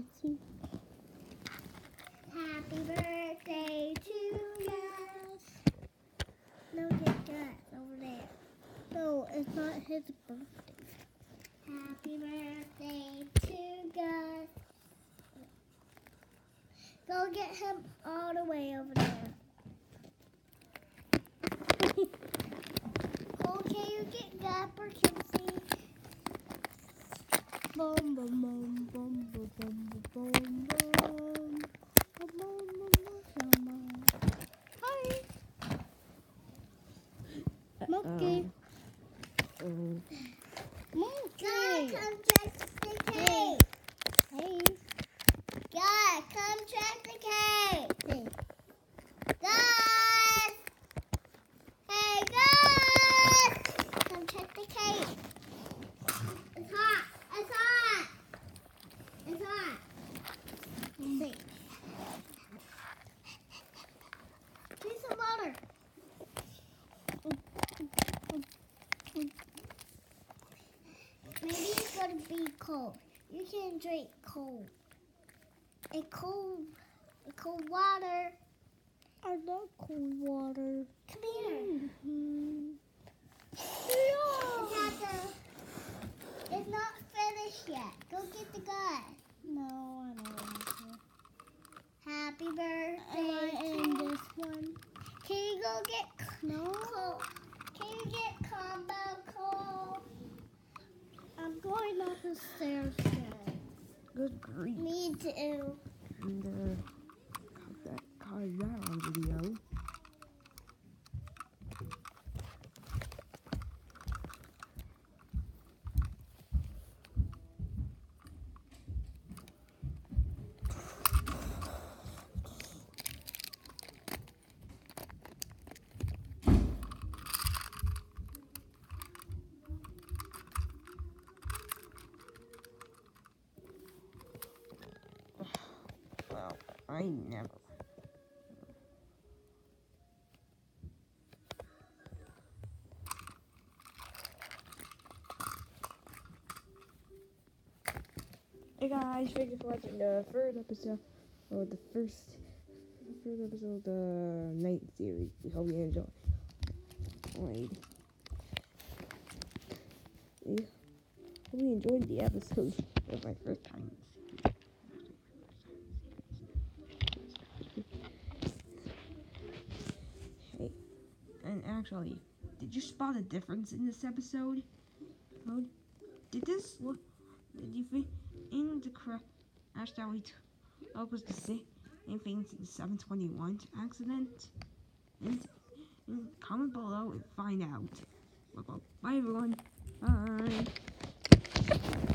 Jesse. Happy birthday to Gus. No, get Gus over there. No, it's not his birthday. Happy birthday to Gus. Go get him all the way over there. Okay, you get Gus or Kelsey. Boom, boom, boom, boom, boom, boom, boom, boom. Hi. Monkey. Monkey. Come check the cake. Hey. God, come check the cake. Hey. God. Hey, God. Come check the cake. It's hot. It's hot. It's hot. See. Need some water. Maybe it's gonna be cold. You can drink cold. Cold water. I love cold water. Come here. Mm-hmm. Yeah. It's not finished yet. Go get the gun. No, I don't want to. Happy birthday. And this one. Can you go get coal? Can you get combo coal? I'm going up the stairs again. Good grief. Me too. And caught that on video. Well, I never. Hey guys, thank you for watching the third episode of the first episode of the night series. We hope you enjoyed. We hope you enjoyed the episode. It was my first time. Hey, and actually, did you spot a difference in this episode? Did you think in the crash that we took was the same thing to the 721 accident? And comment below and find out. Bye everyone. Bye.